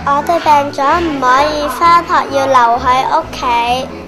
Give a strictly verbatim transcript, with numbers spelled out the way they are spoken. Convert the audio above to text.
我哋病咗唔可以返學，要留喺屋企。